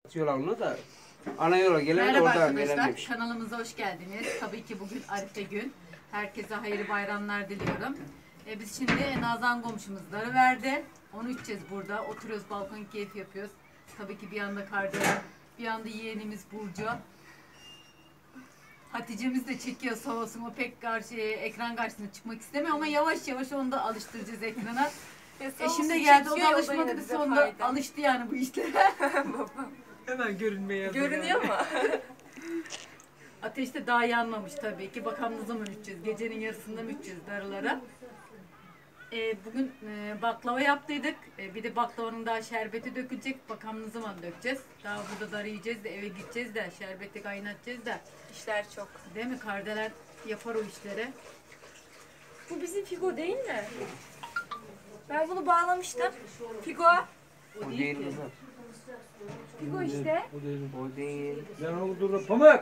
Yolunu da ana yola gelene de Merhaba oradan arkadaşlar, demiş. kanalımıza hoş geldiniz. Tabii ki bugün Arife gün. Herkese hayırlı bayramlar diliyorum. Biz şimdi Nazan komşumuzları verdi. Onu içeceğiz burada. Oturuyoruz, balkon keyif yapıyoruz. Tabii ki bir yanda Kardelen, bir yanda yeğenimiz Burcu. Hatice'miz de çekiyor sağ olsun. O pek ekran karşısına çıkmak istemiyor ama yavaş yavaş onu da alıştıracağız ekrana. Eşim de geldi, o da alışmadı, bir sonunda alıştı yani bu işlere. Hemen görünmeye yazıyor. Görünüyor mu? Ateşte daha yanmamış tabii ki. Bakalım ne zaman içeceğiz? Gecenin yarısında mı içeceğiz darılara? Bugün baklava yaptıydık. Bir de baklavanın daha şerbeti dökülecek. Bakalım ne zaman dökeceğiz? Daha burada darı yiyeceğiz de eve gideceğiz de şerbeti kaynatacağız da. İşler çok. Değil mi? Kardelen yapar o işleri. Bu bizim Figo değil mi? Ben bunu bağlamıştım. Figo. O değil kızım. Figo işte. O değil. Ben onu durup pamuk.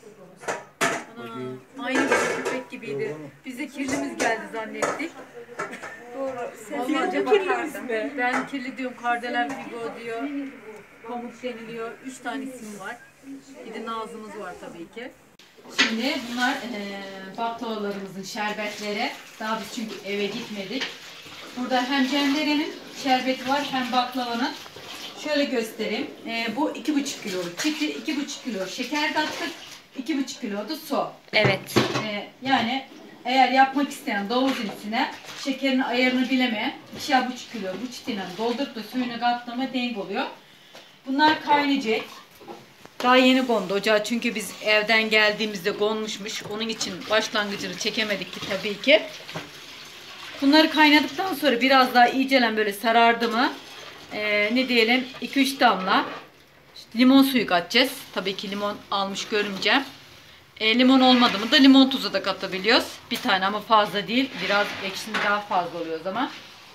Ana, aynı bir köpek gibiydi. Biz de kirlimiz geldi zannettik. Doğru. Sen Vallahi Figo bakardın. mi? Ben kirli diyorum, Kardelen Figo diyor. Pamuk deniliyor. 3 tane isim var. Bir de Nazımız var tabii ki. Şimdi bunlar baklavalarımızın şerbetleri. Daha biz çünkü eve gitmedik. Burada hem cenderenin şerbeti var hem baklavanın. Şöyle göstereyim. Bu 2,5 kilo. Çifti 2,5 kilo şeker kattık. 2,5 kilo da su. Evet. Yani eğer yapmak isteyen davuzun içine şekerin ayarını bilemeyen 2,5 kilo bu çiftiyle doldurup da suyunu katlama denk oluyor. Bunlar kaynayacak. Daha yeni kondu ocağa çünkü biz evden geldiğimizde konmuşmuş. Onun için başlangıcını çekemedik ki tabii ki. Bunları kaynadıktan sonra biraz daha iyicelen böyle sarardı mı ne diyelim 2-3 damla limon suyu katacağız. Tabii ki limon almış görümcem. Limon olmadı mı da limon tuzu da katabiliyoruz. Bir tane ama fazla değil. Biraz ekşisi daha fazla oluyor o zaman.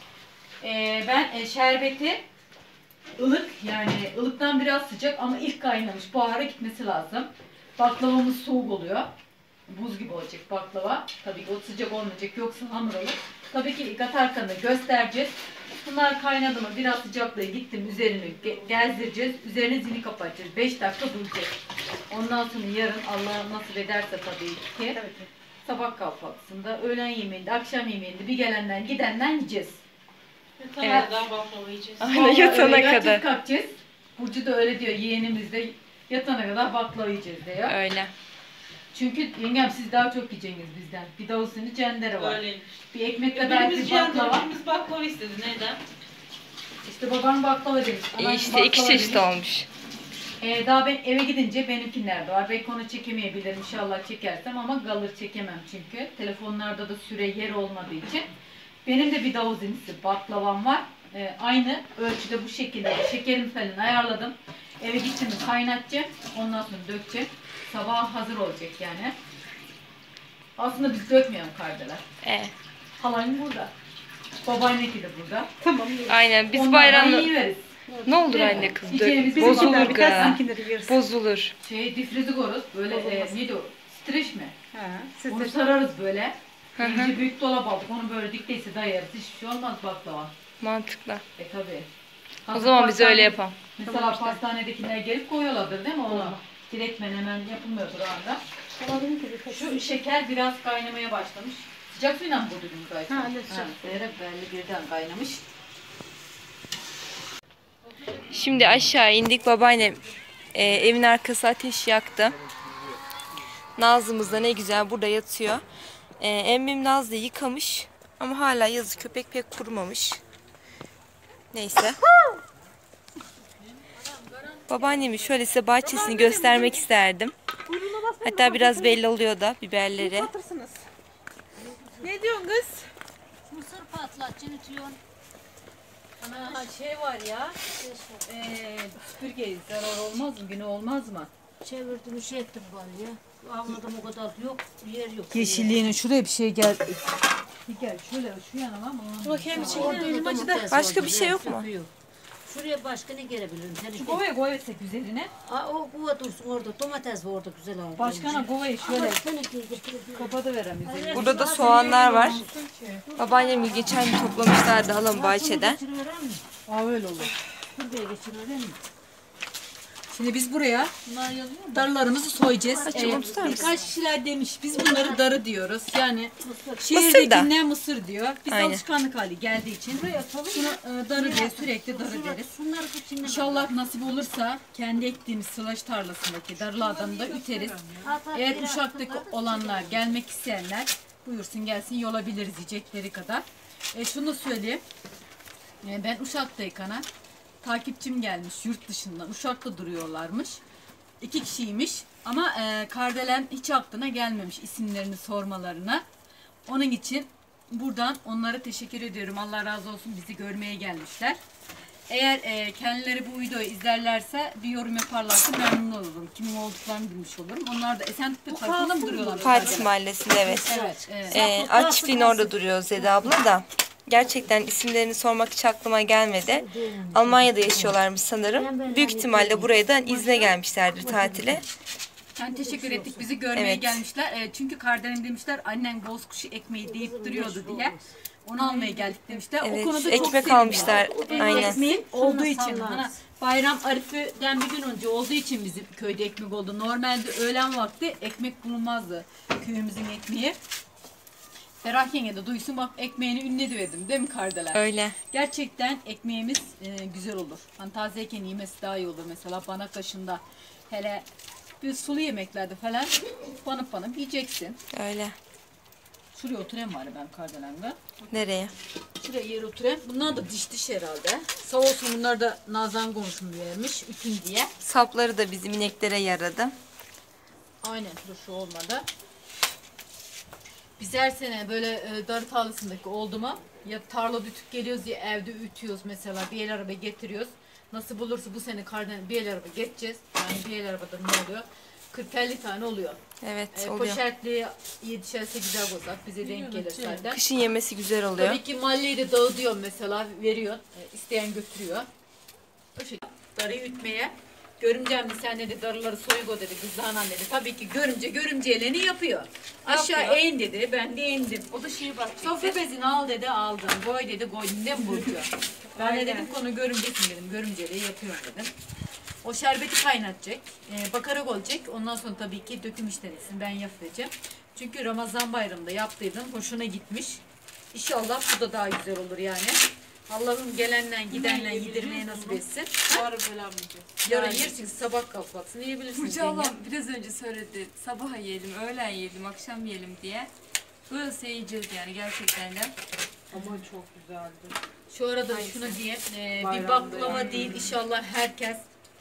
Ben şerbeti ılık, yani ılıktan biraz sıcak ama ilk kaynamış, buhara gitmesi lazım. Baklavamız soğuk oluyor. Buz gibi olacak baklava. Tabii ki o sıcak olmayacak, yoksa hamur olur. Tabii ki katarken de göstereceğiz. Bunlar kaynadı mı biraz sıcaklığı gittim, üzerini gezdireceğiz. Üzerine zili kapatacağız. 5 dakika duracak. Ondan sonra yarın Allah nasip ederse tabii ki. Sabah kahvaltısında, öğlen yemeğinde, akşam yemeğinde bir gelenden gidenden yiyeceğiz. Evet. Baklava yiyeceğiz. Aynen yatana öyle kadar. kalkacağız. Burcu da öyle diyor, yeğenimiz de yatana kadar baklava yiyeceğiz diyor. Öyle. Çünkü yengem siz daha çok yiyeceksiniz bizden. Bir davulsunu cendere var. Öyleymiş. Bir ekmek kadar bir baklava. Birimiz baklava istedi. Neden? İşte babam baklava demiş. Anam İşte iki baklava çeşit demiş. olmuş. Daha ben eve gidince benimkiler de var. Belki onu çekemeyebilirim inşallah çekersem ama kalır çekemem çünkü. Telefonlarda da süre yer olmadığı için. Benim de bir davul zinisi baklavam var. Aynı ölçüde bu şekilde şekerim falan ayarladım. Eve gittim kaynatacağım. Ondan sonra dökeceğim. Sabah hazır olacak yani. Aslında biz dökmeyelim kardeler. Halayım burada. Babaanneki de burada. Tamam. Aynen biz Onlardan bayramda... yiyiveriz. Ne olur Değil mi? anne kız Yiyeceğimiz dök. bir Bozulur baklava, ga. Sankileri yarısı. Bozulur. Difrizi koruz. Böyle neydi o? Streç mi? Ha, Onu siz de sararız böyle. Hı hı. İnce büyük dolap aldık. Onu böyle dikteyse dayarız. Hiçbir şey olmaz baklava. Mantıklı. Tabii. O zaman biz öyle yapalım. Mesela pastanedekiler gelip koyuyorlardır değil mi onu? Direktmen hemen yapılmıyordur o anda. Şu şeker biraz kaynamaya başlamış. Sıcak suyla mı vurdunuz zaten? Ha, evet, sıcak. Seyrek belli birden kaynamış. Şimdi aşağı indik. Babaannem evin arkası ateş yaktı. Nazlımız da ne güzel burada yatıyor. Emmim Nazlı'yı yıkamış. Ama hala yazık köpek pek kurumamış. Neyse. Babaannemin şöyle size bahçesini göstermek isterdim. Hatta biraz belli oluyor da biberleri. Ne diyorsun kız? Mısır patlatçını ütüyorsun. Ana şey var ya. Süpürge zarar olmaz mı? Günü olmaz mı? Çevirdim, şey ettim bari ya. Avladım o kadar yok, yer yok. Yeşilliğine şuraya bir şey gel. Gel şöyle şu yana ama. Bakayım Orada içine elim acıdı. Başka bir şey yok mu? Şuraya başka ne gelebilirim? Şu kovaya koyarsak üzerine. O kuva dursun orada. Domates var orada güzel abi. Başkana kovayı şöyle Tenekeye getirelim. kapatıverem üzerine. Burada da soğanlar var. Babaannem geçen gün toplamışlardı halam bahçeden. Geçiriverir mi? Aa öyle olur. Şuraya geçiriverir mi? Şimdi biz buraya Bunlar yazıyor mu? darılarımızı soyacağız. Açalım, tutar mısın? Birkaç kişiler demiş biz bunları darı diyoruz. Yani Mısır da. şehirdeki mısır diyor. Biz Aynen. alışkanlık hali geldiği için şunu darı diye sürekli darı deriz. Şunları içinde. İnşallah nasip olursa kendi ektiğimiz sılaç tarlasındaki darılardan da üteriz. Eğer Uşak'taki olanlar, gelmek isteyenler buyursun gelsin yolabiliriz yiyecekleri kadar. Şunu söyleyeyim. Ben Uşak'tayken takipçim gelmiş yurt dışından. Uşak'ta duruyorlarmış. 2 kişiymiş ama Kardelen hiç aklına gelmemiş isimlerini sormalarına. Onun için buradan onlara teşekkür ediyorum. Allah razı olsun bizi görmeye gelmişler. Eğer kendileri bu videoyu izlerlerse bir yorum yaparlarsa memnun olurum. Kimin olduklarını bilmiş olurum. Onlar da Esenlik'te tarafında mı duruyorlar? Fatih Mahallesi'nde evet. Evet. Aç çiftliğin orada duruyor Zede abla da. Gerçekten isimlerini sormak hiç aklıma gelmedi. Almanya'da yaşıyorlarmış sanırım. Büyük ihtimalle buraya da izne gelmişlerdir tatile. Yani teşekkür ettik. Bizi görmeye Evet. gelmişler. Çünkü Kardelen demişler annen bozkuşu ekmeği deyip duruyordu diye. Onu almaya geldik demişler. Evet, O konuda çok ekmek sevindim. almışlar. Aynen. Ekmeğin olduğu için. sallarız. Hani bayram Arife'den bir gün önce olduğu için bizim köyde ekmek oldu. Normalde öğlen vakti ekmek bulunmazdı. Köyümüzün ekmeği. Ferah yenge de duysun bak ekmeğini ünlü dedim değil mi Kardelen? Öyle. Gerçekten ekmeğimiz güzel olur. Hani tazeyken yemesi daha iyi olur. Mesela banak aşında hele bir sulu yemeklerde falan banıp yiyeceksin. Öyle. Şuraya oturayım bari ben Kardelen'de. Nereye? Şuraya yer oturayım. Bunlar da diş herhalde. Sağ olsun bunlar da Nazan komşum vermiş ütün diye. Sapları da bizim ineklere yaradı. Aynen şu olmadı. Biz her sene böyle darı tarlasındaki oldu mu ya tarla dütüp geliyoruz ya evde ütüyoruz mesela bir el araba getiriyoruz. Nasıl bulursa bu sene Kardelen bir el araba geçeceğiz. Yani bir el arabada ne oluyor? 40-50 tane oluyor. Evet oluyor. Poşetli 7'şer 8'er bozak bize denk gelir zaten. Kışın yemesi güzel oluyor. Tabii ki mahalleyi de dağıtıyor mesela veriyor. İsteyen götürüyor. O şekilde darıyı ütmeye. Görümcem de sen dedi darıları soygo dedi kızlarla dedi. Tabii ki görümceyleni yapıyor. Aşağı in dedi ben de indim. O da şeyi bak. Sofra bezini al dedi aldım. Koy dedi koydum değil mi Burcu? Ben de dedim konu görümcesin dedim. Görümceliği yapıyorum dedim. O şerbeti kaynatacak. Bakarak olacak. Ondan sonra tabii ki döküm işlenirsin. Ben yapacağım. Çünkü Ramazan bayramında yaptıydım. Hoşuna gitmiş. İnşallah bu da daha güzel olur yani. Allah'ım gelenden gidenle yedirmeye nasip etsin. Yarın böyle almayacağız. Yarın yersin sabah kahvaltısını yiyebilirsiniz. Burcu yenge. ablam biraz önce söyledi. Sabah yiyelim, öğlen yiyelim, akşam yiyelim diye. Böyle yiyeceğiz yani gerçekten de. Ama çok güzeldi. Şu arada şunu diyeyim. Bir Bayramda baklava yani. değil inşallah herkes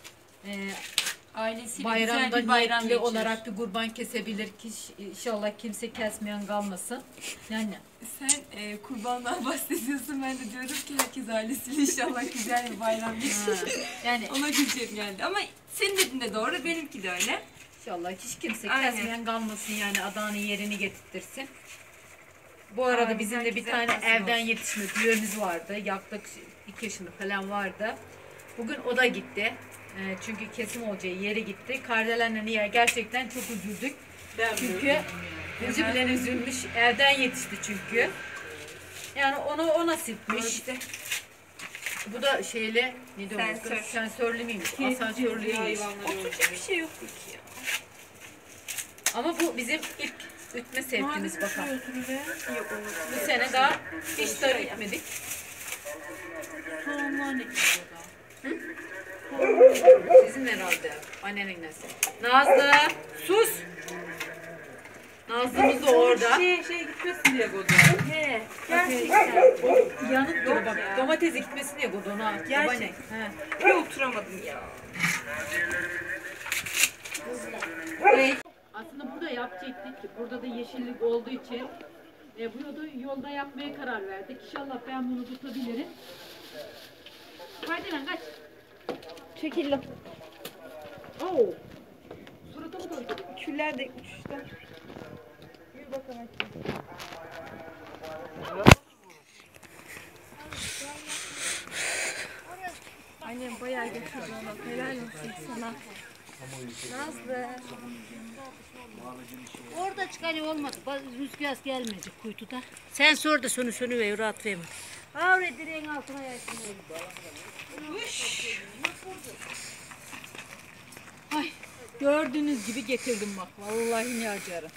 Ailesiyle bayramda güzel bir bayram niyetli geçirir. olarak bir kurban kesebilir. İnşallah kimse kesmeyen kalmasın. Yani Sen kurbandan bahsediyorsun. Ben de diyorum ki herkes ailesiyle inşallah güzel bir bayram geçirir. yani Ona güleceğim geldi. Ama senin dediğin de doğru, benimki de öyle. inşallah hiç kimse Aynen. kesmeyen kalmasın yani adanın yerini getirtirsin. Bu arada Aynen, bizim de bir herkese tane nasip evden olsun. yetişme düğümüz vardı. Yaklaşık 2 yaşında falan vardı. Bugün o da gitti. Çünkü kesim olacağı yere gitti. Kardelen'le niye gerçekten çok üzüldük. Çünkü Burcu bile üzülmüş. Evden yetişti çünkü. Yani o nasipmiş. İşte Bu da şeyle ne diyoruz? Sensör. Sensörlü müymüş? Asansörlü müymüş? oturacak bir şey yoktu ki ya. Ama bu bizim ilk ütme sevkimiz bakalım. Yok olur. Bu sene daha hiç darı ütmedik. Sizin herhalde annenin nesi? Nazlı sus. Nazlı'mız da orada. Şey gitmesin diye koydum. He, gerçekten. Yanık dur bak. Domatesi gitmesin diye koydu ona. Gerçek. Bir oturamadım ya. Aslında burada yapacaktık. Burada da yeşillik olduğu için bu yolda yapmaya karar verdik. İnşallah ben bunu tutabilirim. Haydi lan kaç. Çekildim. Oo. Surata mı koydun? Küller de işte. Annem bayağı getirdi ona. Helal olsun sana. Nazlı. Orada çıkarı olmadı. Rüzgar gelmedi kuytuda. Sen sor da sönü ve rahat verme. Avre direğin altına yaysın. Gördüğünüz gibi getirdim bak. Vallahi ne acarım.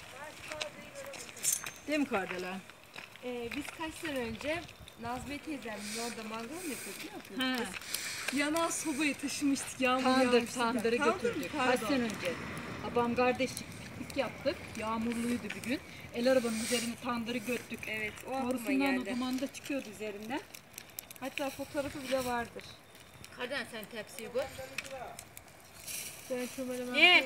Değil mi Kardelen? Biz kaç sene önce Nazmiye teyzemin orada mangal mı yapıyorduk? Ne He. yapıyorduk biz? Yanan sobayı taşımıştık. Yağmur Tandırı Tandır götürdük. mı? Kaç Pardon. sene önce. Babam kardeşlik piknik yaptık. Yağmurluydu bir gün. El arabanın üzerine tandırı göttük. Evet, o aklıma Borusundan geldi. duman da çıkıyordu üzerinden. Hatta fotoğrafı bile vardır. Kardelen sen tepsiyi koy. Ben şöyle Ye.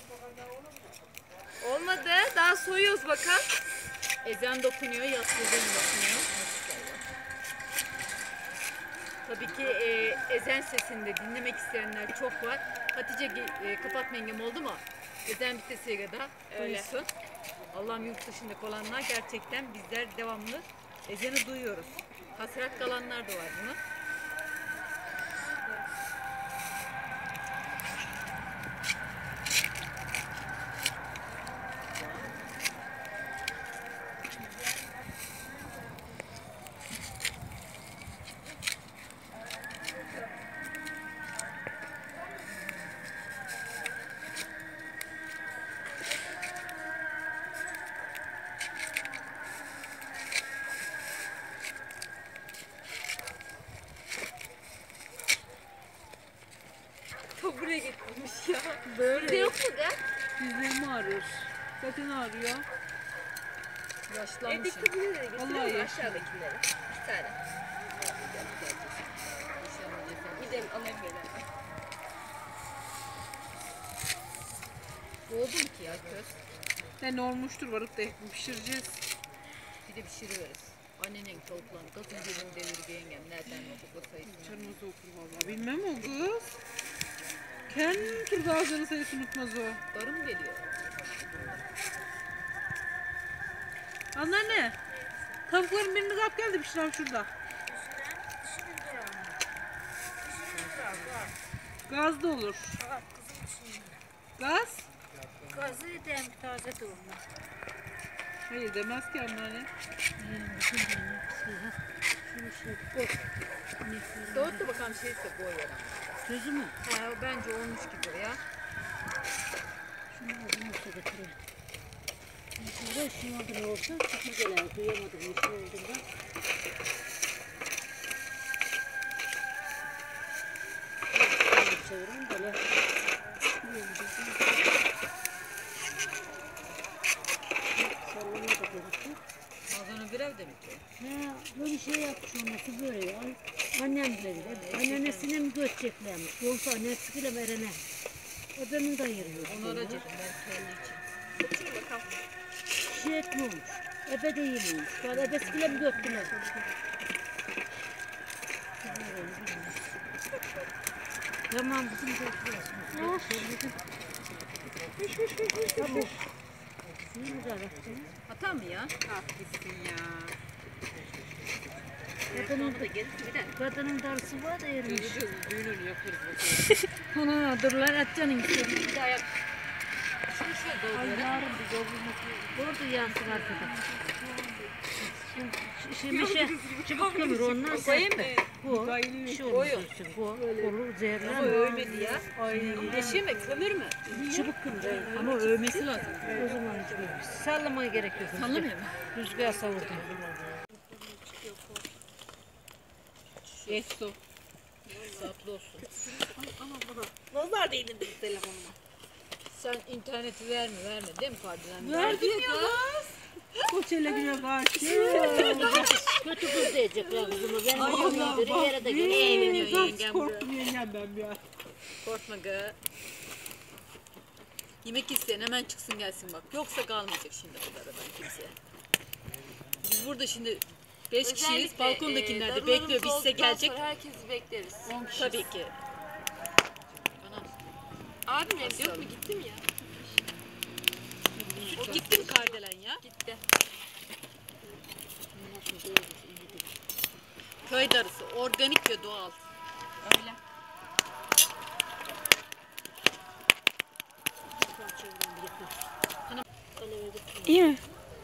Olmadı. Daha soyuyoruz bakalım. Ezan dokunuyor, yatsı ezanı dokunuyor. Tabii ki ezan sesini de dinlemek isteyenler çok var. Hatice kapatma engem oldu mu? Ezan bitesiye kadar duysun. Allah'ım yurt dışındaki olanlar gerçekten bizler devamlı ezanı duyuyoruz. Hasret kalanlar da var buna. Çok buraya getirmiş ya. Böyle. Bizde yok mu da? Dizlerimi ağrıyor. Zaten ağrıyor. Yaşlanmışım. Evdekileri de getirelim Vallahi mi? Aşağıdakileri. Bir tane. Gidelim alayım böyle. Oldu mu ki ya köz? Ne olmuştur varıp da pişireceğiz. Bir de pişiriveriz. Annenin tavuklarını kızın gelin devirge yengem nereden okul sayısını. Canımızı okur valla. Bilmem o kız. Kendi turda ağzını sayısı unutmaz o. Darım geliyor. Anneanne. Tavukların birini kap geldi pişiren şurada. Gaz da olur. Gaz? Gazı edem taze doğumlu. Hayır demez ki anneanne. Doğut da bakalım şeyse koyuyor. Sözü mü? Ha, bence olmuş gibi ya. Şunu aldım olsa götüreyim. Şurada işim oldu ne olsa çıkıp gelen duyamadım işim olduğunda. Çevireyim böyle. Sallamaya da gerekti. Ağzını bir evde mi ki? Ha, böyle şey yapmış olması böyle ya. Annem dedi. Anneannesine mi göteceklermiş? Yoksa annesiyle verene. Öbemin de ayırıyor. Onu arayacağım ben kendi için. Şey etmiyormuş. Ebe de yemiyormuş. Ben ebesiyle mi göttüler? Tamam bizim götürüyorsunuz. Tamam. Ne güzel yaptın. Hata mı ya? Kadının darısı var da yermiş. Düğününü yaparız. Ana durlar atacaksın istediğin bir de ayak. Şunu şöyle dolduruyorum. Orada yansın arkada. Şimdi çubuk kömür ondan serpme. Bu şey olmuşsun. Bu kolu zehirlenme. Övmedi ya. Yeşil mi? Kömür mü? Çubuk kömür. Ama övmesi lazım. O zaman hiç sallamaya gerek yok. Sallamıyor mu? Rüzgar savurdu. Geç su. Tatlı olsun. Nazar değdim bir telefonuma. Sen interneti verme değil mi Kardelen? Verdi ya kız. Koç ele güne karşı. Kötü kız diyecekler kızıma. Ben de yere de geleyim. Yengem Korktum yengem ben ya. Korkma gı. Yemek isteyen hemen çıksın gelsin bak. Yoksa kalmayacak şimdi bu aradan kimseye. Biz burada şimdi 5 kişiyiz. Balkondakiler de bekliyor. Biz size gelecek. Herkesi bekleriz. Tabii ki. Abim evde yok mu? Gitti mi ya? O gitti mi Kardelen ya? Gitti. Köy darısı. Organik ve doğal. Öyle. İyi mi?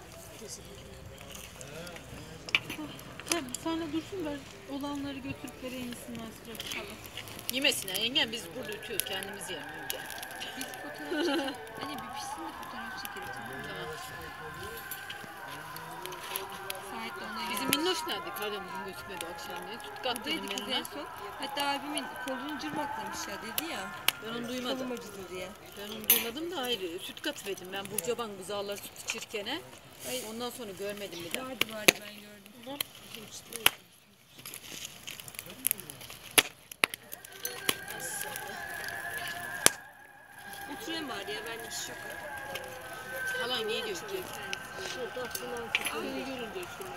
Sen sana dursun ben olanları götürüp vereyim misin Nasır'a? Yemesin ya yengem biz burada ütüyoruz kendimiz yiyelim önce. Bir fotoğraf çekelim. Anne bir pişsin de fotoğraf çekelim. Tamam. Saat de ona Bizim minnoş nerede? Karadeniz gözükmedi akşamleyin. Tutkat dedim buradaydı kız en yanına. son. Hatta abimin kolunu cırmaklamış ya dedi ya. Ben onu duymadım. Kolum acıdı diye. Ben onu duymadım da hayır. Süt katıverdim ben Burcaban buzağlar süt içirkene. Ondan sonra görmedim bir daha. Vardı ben gördüm. Oturayım bari ya ben iş yok. Halan ne diyor ki? Seni görünce şunu.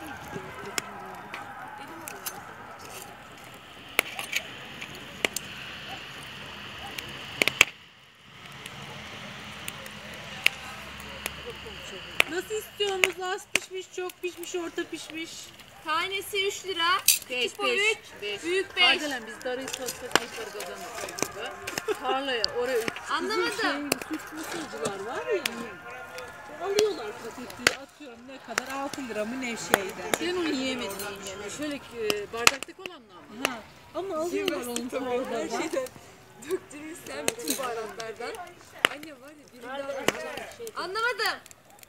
Nasıl istiyorsunuz? Az pişmiş, çok pişmiş, orta pişmiş. Tanesi 3 lira. 5, Küçük boyut, büyük 5. Pardon biz darıyı satsak ne para kazanırız? Tarlaya oraya Anlamadım. Süt mısırcılar var ya. Alıyorlar paketi, atıyorum ne kadar? 6 lira mı ne şeyden. ben onu yiyemedim yine. Şöyle bardaktaki olanlar mı? Ha. Ama alıyorlar onu tarladan. Döktürürsem bütün baharatlardan. Anne var ya biri daha anlamadım.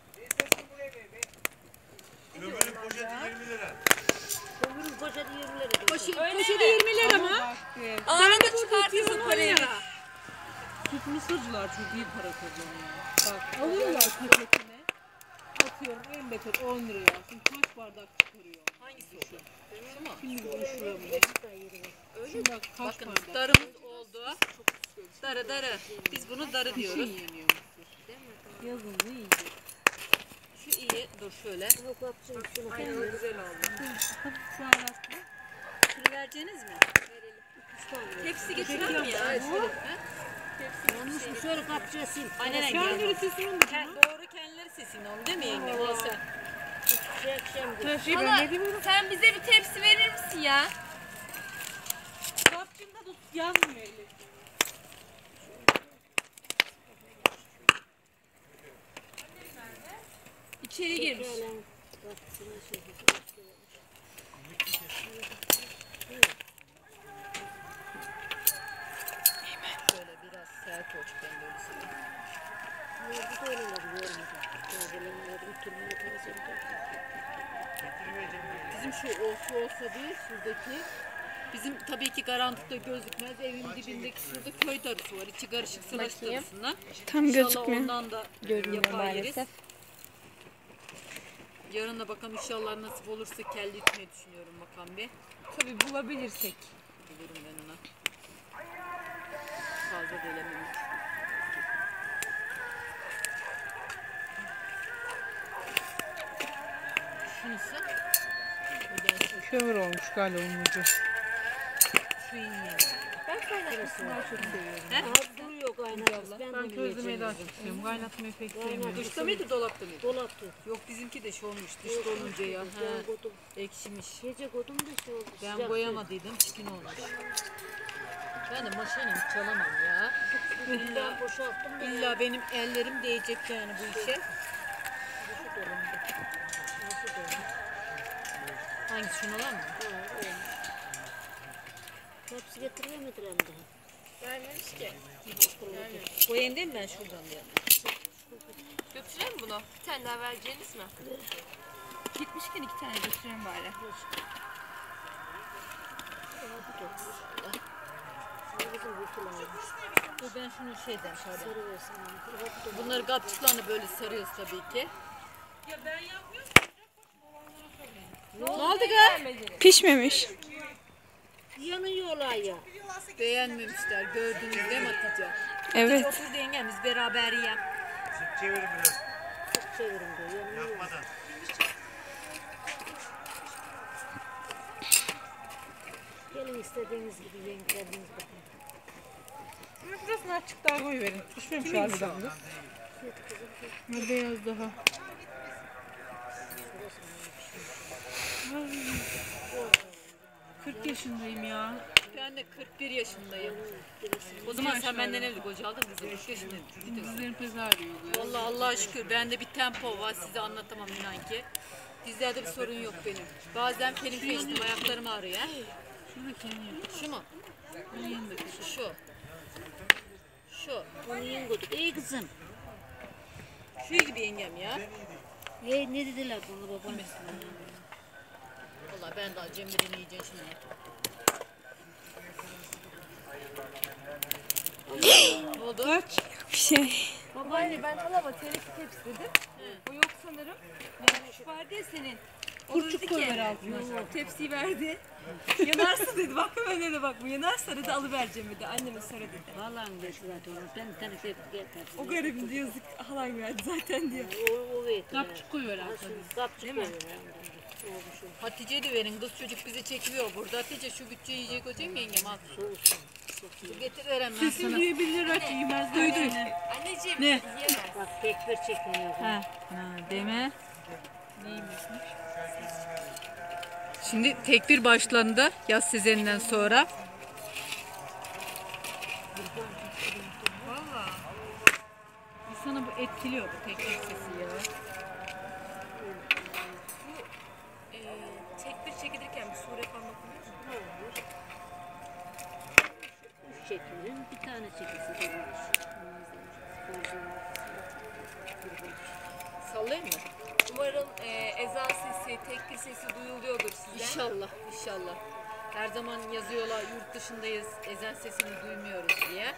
Kömürün poşeti 20 lira. Kömürün poşeti 20 lira. Poşeti 20 lira mı? Anında çıkartırsın parayı. Süt mısırcılar çok iyi para kazanıyor. Bak alıyorlar paketine. Atıyorum en beter 10 liraya. Şimdi kaç bardak çıkarıyor? Hangisi o? Şu mu? Şimdi bu şuraya mı? Şimdi bak kaç Bakın bardak. darımız oldu. Darı darı. Biz bunu darı Bir şey diyoruz. yeniyor mısır. Yazın ne yiyecek? Şu iyi. Dur şöyle. Aynen o güzel oldu. Hafif şu an rastlı. Şunu vereceğiniz mi? Hepsi getirelim ya. Yanlış mı? Şöyle kapçasın. Aynen Kendileri öyle. sesini mi? Doğru kendileri sesini onu değil mi yenge? O sen. Trafiği ben Hala ne diyeyim? sen bize bir tepsi verir misin ya? Kapçında da yazmıyor eli. İçeri girmiş. Şöyle biraz sert olsun böyle. Bizim şu olsa değil şuradaki. Bizim tabii ki garantıda gözükmez. Evin dibindeki şurada köy darısı var. İçi karışık sılaç Bakayım. darısından. Tam İnşallah gözükmüyor. ondan da Görünmüyor yapar yeriz. maalesef. Yarın da bakalım inşallah nasip olursa kelle itmeyi düşünüyorum bakalım bir. Tabii bulabilirsek. Bulurum ben ona. Fazla delememiş. Şu nasıl? Kömür olmuş galiba onun ucu. Şu iyi. Ben kaynatmasını daha çok seviyorum. Ben közlemeyi daha çok seviyorum. Kaynatmayı pek sevmiyorum. Duşta mıydı dolapta mıydı? Dolapta. Yok bizimki de şey olmuş. Dışta olunca ya. Ekşimiş. Gece kodum da şey oldu. Ben boyamadıydım. Çikin olmuş. Ben de maşinemi çalamam ya. Ben boşalttım. İlla benim ellerim değecek yani bu işe. Hangisi şunu alan mı? Hepsi getiremediler mi daha? Vermemiş ki. Boyayım değil mi ben şuradan diye? Götüreyim mi bunu? Bir tane daha vereceğiniz mi? Gitmişken 2 tane götüreyim bari. Dur ben şunu şeyden şöyle. Bunları kapçıklarını böyle sarıyoruz tabii ki. Ne oldu kız? Pişmemiş. Yanıyorlar ya. Beğenmemişler. Gördünüz değil mi Hatice? Evet. Otur yengem biz beraber yiyelim. Sık çevirin biraz. Çok çevirim diyor. Yanıyor. Yapmadan. Gelin istediğiniz gibi yiyin kendiniz bakın. Şurasını açık daha koyuverin. Pişmemiş harbiden bu. Bu beyaz daha. Ay, 40 yaşındayım ya. Ben de 41 yaşındayım. O zaman sen benden evli koca aldın kızım. 40 yaşındayım. Dizlerim pes ağrıyor. Vallahi Allah'a şükür bende bir tempo var size anlatamam inan ki. Dizlerde bir sorun yok benim. Bazen benim peştim ayaklarım ağrıyor. He? Şurada kendim. Şu mu? Bunun yanındaki. Şu. Şu. Onu yengedik. İyi kızım. Şu gibi yengem ya. Ne dediler bunu babaannesine? Valla ben daha Cemre'nin yiyeceğim şimdi. Ne oldu? Bir şey. Babaanne ben halama tepsi dedim. O yok sanırım. Yani şu vardı ya senin. O dedi ki tepsiyi verdi. Yanarsın dedi. Bak hemen dedi bak bu yanarsa dedi alıvereceğim dedi. Anneme sonra dedi. Vallahi de zaten onu. Ben bir tane tepki getirdim. O garibim diyor yazık halam verdi zaten diyor. O verdi. Kapçık koyuyor arkada. Kapçık koyuyor. Hatice'ye de verin. Kız çocuk bizi çekiyor burada. Hatice şu bütçe yiyecek hocam yengem al. Getir verem ben Sesim sana. duyabilir aç yemez. Duydu. Anneciğim Ne? yiyemez. Bak tekbir çekmiyor. Ha, deme. Şimdi tekbir başlandı yaz sezeninden sonra. İnsanı bu etkiliyor bu tekbir sesi ya. Tekbir çekilirken bir sure falan okunuyor mu? Üç çekilir. Bir tane çekilse de olur. Sallayayım mı? Umarım ezan sesi, tekbir sesi duyuluyordur size. İnşallah, inşallah. Her zaman yazıyorlar yurt dışındayız, ezan sesini duymuyoruz diye.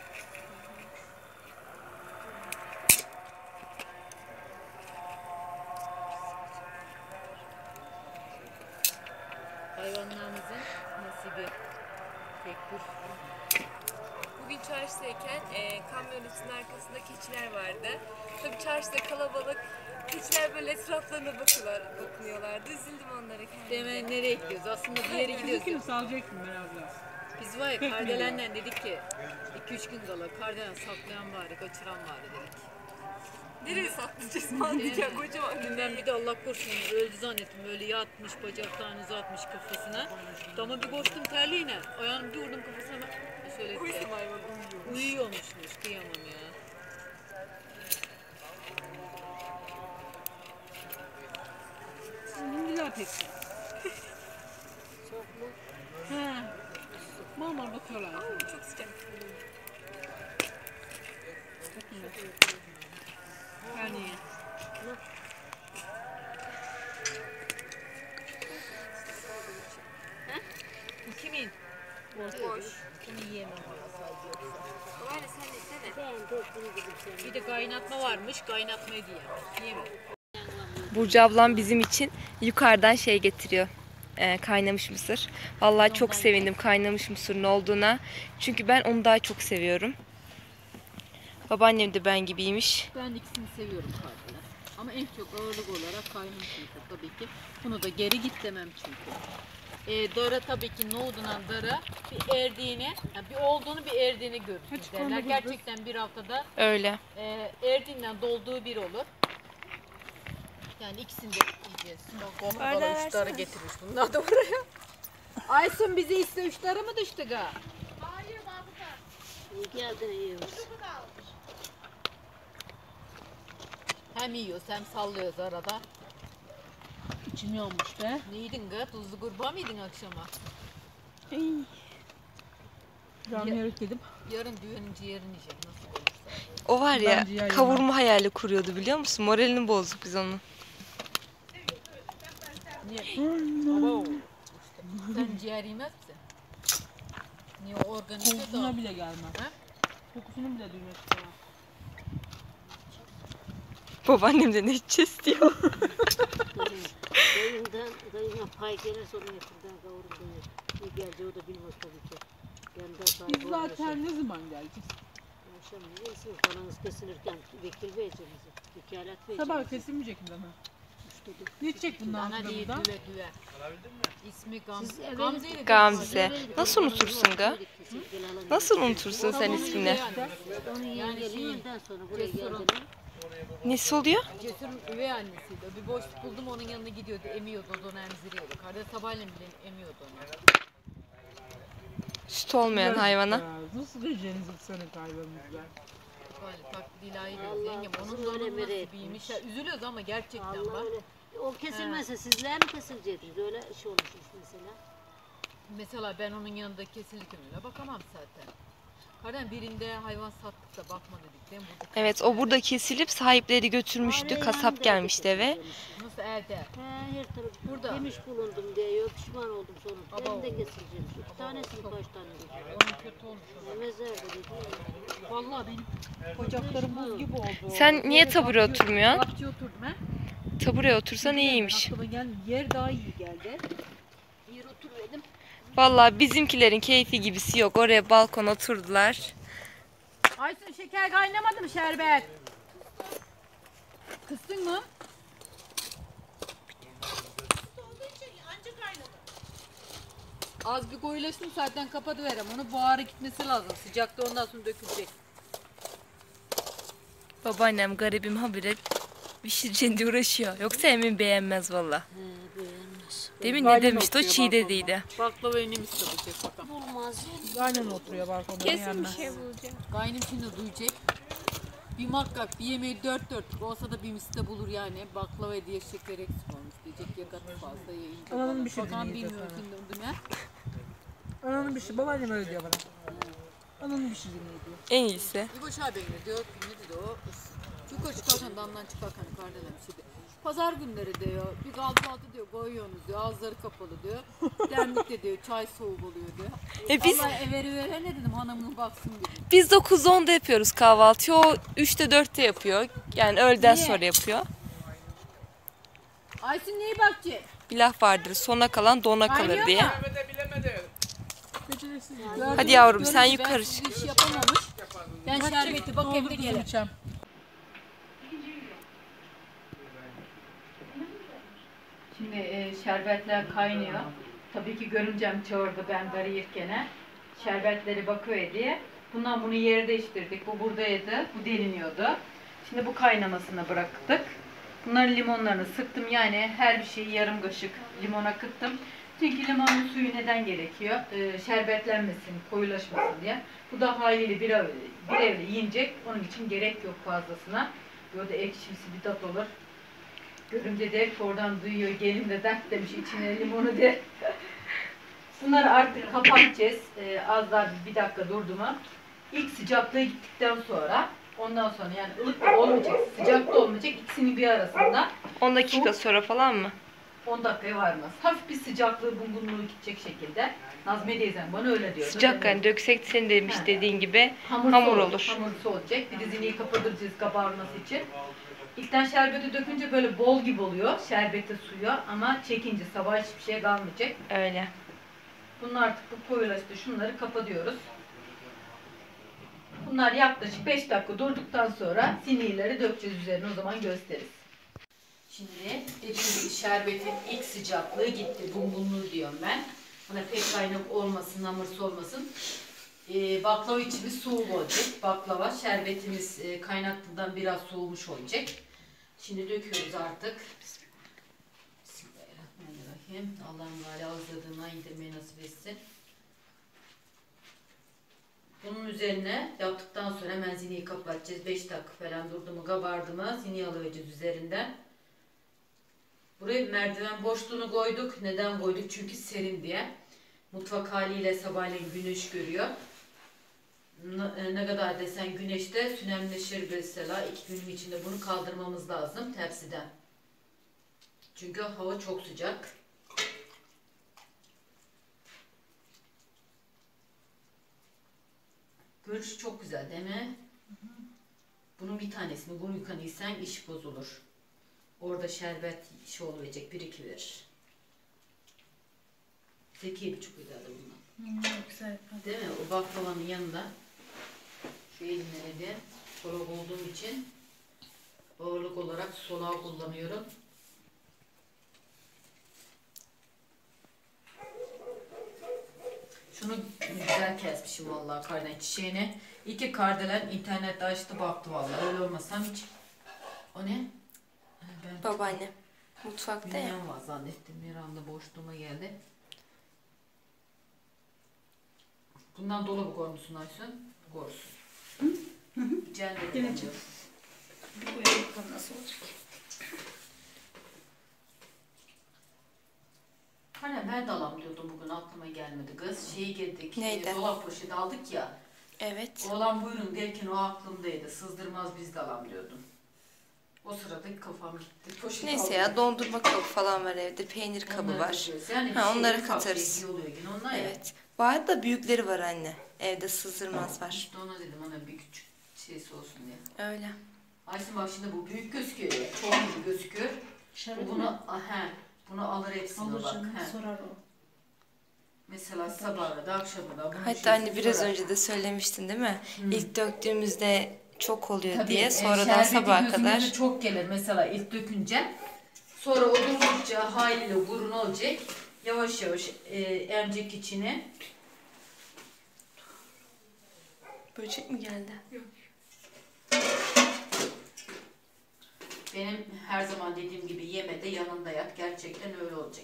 Hayvanlarımızın nasibi. Tekbir. Bugün çarşıdayken kamyonetin arkasında keçiler vardı. Tabii çarşıda kalabalık. Keçiler böyle etraflarına bakıyorlardı. Üzüldüm onlara kendime. Deme nereye gidiyoruz? Aslında bir yere gidiyoruz. Kim salacaksın ben abla? Biz var ya Kardelen'den dedik ki 2-3 gün kala Kardelen saklayan bari, kaçıran bari dedik. Nereye saklayacağız mantıken kocaman Dün ben bir de Allah korusun öldü zannettim. Öyle yatmış, bacaklarını uzatmış kafasına. Ama bir koştum terliğine. Ayağını bir vurdum kafasına. Şöyle Koysam hayvan uyuyor. uyuyormuşmuş. Kıyamam ya. Şimdi zaten. Ha. Mal bakıyorlar. Çok sıcak. Yani. Bu kimin? Boş. Bunu yiyemem. Babaanne sen de isene. Ben tepkini gidip sen. Bir de kaynatma varmış. Kaynatmayı diyemem. Yiyemem. Burcu ablam bizim için yukarıdan şey getiriyor. Kaynamış mısır. Vallahi çok sevindim kaynamış mısırın olduğuna. Çünkü ben onu daha çok seviyorum. Babaannem de ben gibiymiş. Ben ikisini seviyorum Kardelen. Ama en çok ağırlık olarak kaynamış mısır tabii ki. Bunu da geri git demem çünkü. Dara tabii ki nohudundan dara bir erdiğini, yani bir olduğunu bir erdiğini görürsünüz derler. Gerçekten bir haftada Öyle. erdiğinden dolduğu bir olur. Yani ikisini de yiyeceğiz. Bak bana 3 dara getirmiş bunlar da buraya. Aysun bize iste 3 dara mı düştü ga? İyi geldin yiyoruz. Hem yiyoruz hem sallıyoruz arada. İçim yanmış be. Ne yedin ga? Tuzlu kurbağa mı yedin akşama? Ramyarak yedim. Yarın düğünün ciğerini yiyeceğim nasıl olursa. O var ya Bence yayınlar. kavurma hayali kuruyordu biliyor musun? Moralini bozduk biz onun. Abo. Sen ciğer yemez misin? Niye o organize Kokusuna da? bile gelmez. Ha? Kokusunu bile duymak istemem. Babaannem de ne içeceğiz diyor. Dayından pay gelirse onu yakından kavurup dönüyor. İyi geldi o da bilmez tabii ki. Yanında Biz sahibi olmuyor. zaten ne zaman geleceğiz? Akşam neyse paranız kesilirken vekil vereceğiz. Vekalet vereceğiz. Sabah kesilmeyecek mi bana? Ne içecek bundan Bana sonra değil burada? düve düve. İsmi Gamze. Siz eve- Gamze'yle Gamze. Nasıl unutursun ga? Nasıl unutursun sen ismini? Onun yengelerinden sonra buraya Cesur'un. geldiler. Nesi oluyor? Cesur'un üvey annesiydi. Bir boşluk buldum onun yanına gidiyordu. Emiyordu onu emziriyordu. Kardeş sabahleyin bile emiyordu onu. Süt olmayan hayvana. Ya, nasıl vereceğiniz sana hayvanınızla? Böyle takdir ilahi diyoruz Allah yengem. Onun bizi da öyle onun mere nasibiymiş. Ya, üzülüyoruz ama gerçekten Allah bak. öyle. O kesilmezse sizler mi kesilecektiniz? Öyle iş olmuş mesela. Mesela ben onun yanında kesilirken öyle bakamam zaten. Karen birinde hayvan sattık da bakma dedik değil mi? Burada Evet, o burada kesilip sahipleri götürmüştü. Kasap gelmişti eve. nasıl evde? Her taraf Burada. yemiş bulundum diyor. Pişman oldum sonra. Aba Ben de oldu. keseceğim. İki tanesini kaç tane dedi. Onun kötü olmuş o. Mezarda dedi. Vallahi benim bacaklarım buz gibi oldu. Sen niye tabure oturmuyorsun? Bahçeye oturdum he. Tabureye otursan iyiymiş. Aklıma geldi. Yer daha iyi geldi. Yer oturuverdim. Vallahi bizimkilerin keyfi gibisi yok. Oraya balkona oturdular. Aysun şeker kaynamadı mı şerbet? Kıstın mı? Az bir koyulaşsın zaten kapatıverem onu. Buharı gitmesi lazım. Sıcakta ondan sonra dökülecek. Babaannem garibim habire pişireceğim diye uğraşıyor. Yoksa Emin beğenmez valla. Demin ne demişti o çiğ dediydi. Baklava enim isteyecek bakalım. Olmaz. Aynen oturuyor balkonda. Kesin bir şey bulacağım. Kaynım şimdi duyacak. Bir muhakkak bir yemeği dört dörtlük olsa da bir miste bulur yani. Baklava diye şeker eksik olmuş diyecek ya katı fazla ya ince. Ananın bir şey Bakan dinleyeceğiz bilmiyorum şimdi değil mi? Ananın bir şey, babaannem öyle diyor bana. Ananın bir şey dinliyor diyor. En iyisi. Bir boş abi diyor. Ne dedi o? Yukarı çıkarken damdan çıkarken yukarıdan bir şey diyor. Pazar günleri diyor. Bir kahvaltı diyor koyuyorsunuz diyor. Ağızları kapalı diyor. Demlikte diyor. Çay soğuk oluyor diyor. Biz Allah everi vere ne dedim hanımın baksın dedim. biz 9-10'da yapıyoruz kahvaltıyı. O 3'te 4'te yapıyor. Yani öğleden Niye? sonra yapıyor. Aysun neye bakacak? Bir laf vardır. Sona kalan dona kalır Kaynıyor diye. mu? Hadi yavrum Gördünüz, sen ben yukarı siz çık. iş yapamamış. Ben şerbeti bak evde gelin. Şimdi şerbetler kaynıyor. Tabii ki görümcem çağırdı ben gariyirkene. Şerbetleri bakıyor diye. Bundan bunu yeri değiştirdik. Bu buradaydı. Bu deliniyordu. Şimdi bu kaynamasına bıraktık. Bunların limonlarını sıktım. Yani her bir şeyi yarım kaşık limona kıttım. Çünkü limonun suyu neden gerekiyor? Şerbetlenmesin, koyulaşmasın diye. Bu da haliyle bir evle yiyecek. Onun için gerek yok fazlasına. Böyle ekşimsi bir tat olur. Görümce de oradan duyuyor, gelin de dert demiş içine limonu de. Bunları artık kapatacağız. Az daha bir dakika durdu mu? İlk sıcaklığı gittikten sonra, ondan sonra yani ılık da olmayacak, sıcak da olmayacak, ikisinin bir arasında 10 dakika sonra falan mı? 10 dakikaya varmaz. Hafif bir sıcaklığı, bulgunluğu gidecek şekilde. Nazmiye teyzem bana öyle diyordu. Sıcak yani döksek senin demiş Ha. dediğin gibi Hamursu hamur olur. Hamursu olacak. Bir de zineyi kapatıracağız kabarması için. İlkten şerbeti dökünce böyle bol gibi oluyor. Şerbeti suya ama çekince sabah hiçbir şey kalmayacak. Öyle. Bunlar artık bu koyulaştı. Şunları kapatıyoruz. Bunlar yaklaşık 5 dakika durduktan sonra sinileri dökeceğiz üzerine, o zaman gösteririz. Şimdi dediğim gibi şerbetin ilk sıcaklığı gitti. Bulgunluğu diyorum ben. Buna pek kaynak olmasın, hamursu olmasın. Baklava içimiz soğuk olacak. Baklava şerbetimiz kaynaklığından biraz soğumuş olacak. Şimdi döküyoruz artık. Bismillahirrahmanirrahim. Allah'ım gari ağızladığına indirmeyi nasip etsin. Bunun üzerine yaptıktan sonra hemen zineyi kapatacağız. 5 dakika falan durdu mu, kabardı mı zineyi alacağız üzerinden. Buraya merdiven boşluğunu koyduk. Neden koyduk? Çünkü serin diye. Mutfak haliyle sabahleyin güneş görüyor. Ne kadar desen güneşte sünemleşir mesela. 2 günün içinde bunu kaldırmamız lazım tepsiden. Çünkü hava çok sıcak. Görünüşü çok güzel değil mi? Bunun bir tanesini bunu yıkanıysan iş bozulur. Orada şerbet işi olacak, birikilir. Zekiye bir çukur geldi bundan. Güzel. Değil mi? O baklavanın yanında şu elimleri solak olduğum için ağırlık olarak solağı kullanıyorum. Şunu güzel kesmişim vallahi kardelen çiçeğini. İki kardelen internette açtı baktı vallahi. Öyle olmasam hiç. O ne? Ben Babaanne. Mutfakta ya. dünyam var zannettim. Bir anda boşluğuma geldi. Bundan dolabı koymuşsun Aysun. Koysun. Cennet oluyor. Nasıl olacak? Hani ben de alam diyordum bugün aklıma gelmedi kız. Şeyi girdik. Neydi? Dolap poşeti aldık ya. Evet. Oğlan buyurun derken o aklımdaydı. Sızdırmaz biz de alalım diyordum. O sırada kafam gitti. Poşet Neyse aldım. ya dondurma kabı falan var evde. Peynir kabı Onları var. katıyoruz. Yani Ha, bir onları şey, ufak katarız. şey oluyor yine onlar ya. Evet. Var da büyükleri var anne. Evde sızdırmaz var. İşte ona dedim ona bir küçük şeysi olsun diye. Öyle. Ayşe bak şimdi bu büyük gözüküyor ya. Çok büyük gözüküyor. Bu bunu alır hepsini bak. He. Sorar o. Mesela sabahı da akşamı da. bunun Hatta şeysi anne biraz sorar. önce de söylemiştin değil mi? İlk döktüğümüzde çok oluyor Tabii, diye. Sonradan şerbeti sabaha gözümüze kadar. çok gelir mesela ilk dökünce. Sonra o durdukça haliyle burun olacak. Yavaş yavaş emecek içine. Böcek mi geldi? Benim her zaman dediğim gibi yeme de yanında yat. Gerçekten öyle olacak.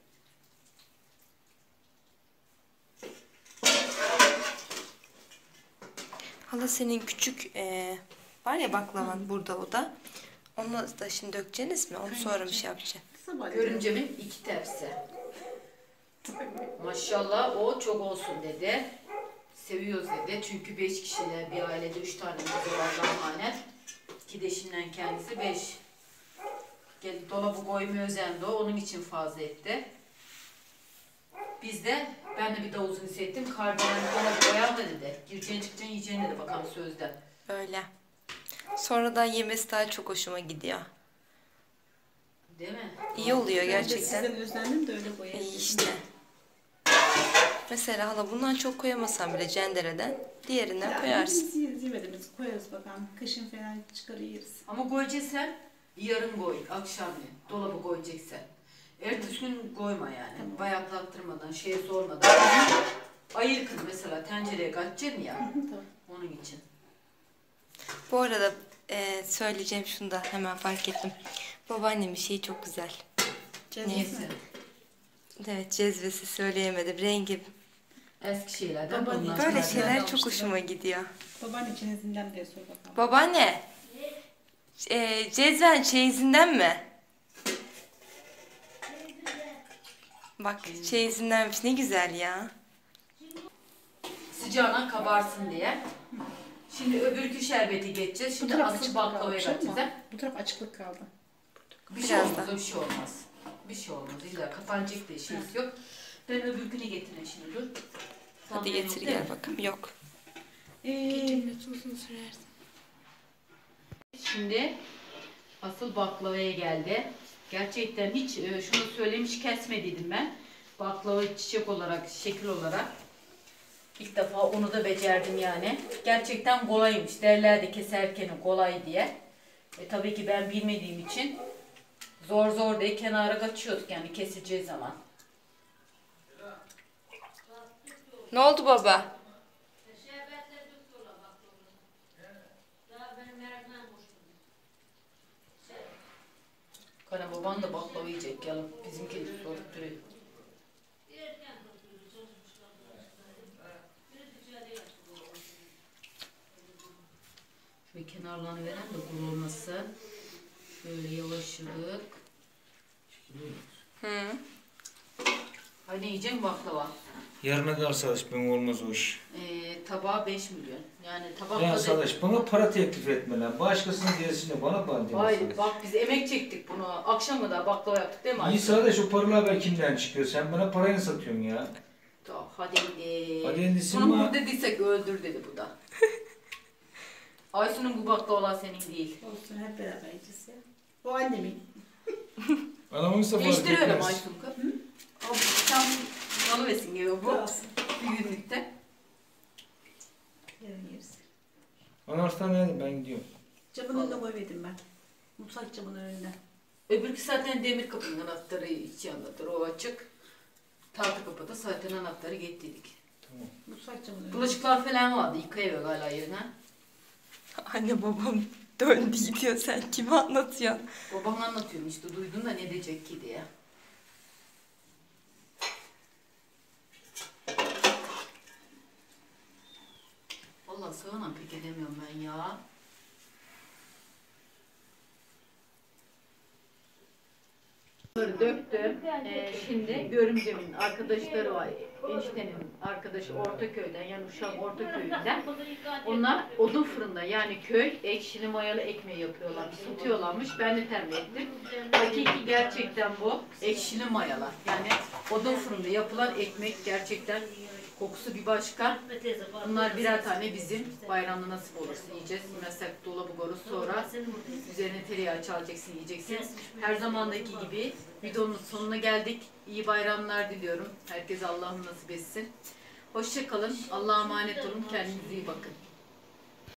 Hala senin küçük var ya baklavan burada o da. Onu da şimdi dökeceğiniz mi? Onu sonra bir şey yapacağım. Görümcemin 2 tepsi. Maşallah o çok olsun dedi. Seviyoruz dedi. Çünkü 5 kişiler bir ailede 3 tane kızı var emanet. 2 de şimdiden kendisi 5. Gelip dolabı koymaya özendi o. Onun için fazla etti. Biz de ben de bir davulsunu hissettim. Kardelen dolabı koyalım da dedi. Gireceğin çıkacaksın yiyeceğin dedi bakalım sözde. Öyle. Sonradan yemesi daha çok hoşuma gidiyor. Değil mi? İyi oluyor gerçekten. Sizden özlendim de öyle koyayım. İyi işte. Mesela hala bundan çok koyamasan bile cendereden diğerinden koyarsın. Biz yemediniz. Koyarız bakalım. Kışın falan çıkar yeriz. Ama koyacaksan yarın koy, akşamleyin. Dolabı koyacaksan. Ertesi gün koyma yani. Tamam. Bayaklattırmadan, şeye sormadan. Ayır kız mesela tencereye kaçacaksın ya. Tamam. Onun için. Bu arada söyleyeceğim şunu da hemen fark ettim. Babaannemin şeyi çok güzel. Neyse. Evet, cezvesi söyleyemedim. Rengi. Eski şeylerden Baba, bunlar. Böyle Nereden şeyler almıştı çok hoşuma gidiyor. Baban içinizinden diye sor bakalım. Babaanne. Cezven çeyizinden mi? Bak çeyizindenmiş. Ne güzel ya. Sıcağına kabarsın diye. Şimdi öbürkü şerbeti geçeceğiz. Şimdi asıl baklavaya kaçacağız. he? Bu taraf açıklık kaldı. Bir şey Biraz olmaz, da. bir şey olmaz. Bir şey olmaz. İlla kapanacak diye şeysi yok. Ben öbürkünü getireyim şimdi dur. Hadi Tamam, getir yok değil gel mi? bakalım. Yok. Şimdi asıl baklavaya geldi. Gerçekten hiç şunu söylemiş kesmediydim ben. Baklava çiçek olarak, şekil olarak. İlk defa onu da becerdim yani. Gerçekten kolaymış. Derlerdi keserken kolay diye. Tabii ki ben bilmediğim için zor diye kenara kaçıyorduk yani keseceği zaman. Ne oldu baba? Kana baban da baklava yiyecek ya. Bizimki sorup duruyor. Şöyle kenarlarını veren de kuru olması. Şöyle yavaşlık. Hı. Ay ne yiyeceksin baklava? Yarına kadar sadaş ben olmaz o iş. Tabağa 5 milyon. Yani tabakta Ya da... sadaş bana para teklif etmeler. Başkasının gerisine bana bana Hayır demez. bak biz emek çektik bunu. Akşama da baklava yaptık değil mi? İyi sadaş o paralar ben kimden çıkıyor? Sen bana parayı satıyorsun ya. Hadi indi. Hadi indisin Bunu mi? vur dediysek öldür dedi bu da. Aysun'un bu baklavalar senin değil. Olsun hep beraber yiyeceğiz ya. O annemin. Adamın ise fark Değiştiriyorum etmez. Aysun kız. Ama sen alıversin geliyor bu. Olsun. Bir günlükte. Yarın yeriz. Anahtar nerede? Ben gidiyorum. Camın önüne koymadım ben. Mutfak camının önüne. Öbürkü zaten demir kapının anahtarı iç yandadır. O açık. Tahta kapıda zaten anahtarı getirdik. Mutfak camının önüne. Bulaşıklar falan vardı. Yıkayıver galiba yerine. Anne babam döndü gidiyor. Sen kime anlatıyorsun? Babam anlatıyor işte duydun da ne diyecek ki diye. Vallahi sağına pek edemiyorum ben ya. Döktüm. Şimdi görümcemin arkadaşları var. eniştenin arkadaşı Ortaköy'den, yani Uşak Ortaköy'den. Onlar odun fırında, yani köy ekşili mayalı ekmeği yapıyorlarmış, satıyorlarmış. Ben de tercih ettim. Hakiki gerçekten bu ekşili mayalar. Yani odun fırında yapılan ekmek gerçekten kokusu bir başka. Bunlar birer tane bizim bayramda nasip olursa yiyeceğiz. Yemezsek dolabı koruz, sonra üzerine tereyağı çalacaksın, yiyeceksin. Her zamandaki gibi videonun sonuna geldik. İyi bayramlar diliyorum. Herkese Allah'ım nasip etsin. Hoşça kalın. Allah'a emanet olun. Kendinize iyi bakın.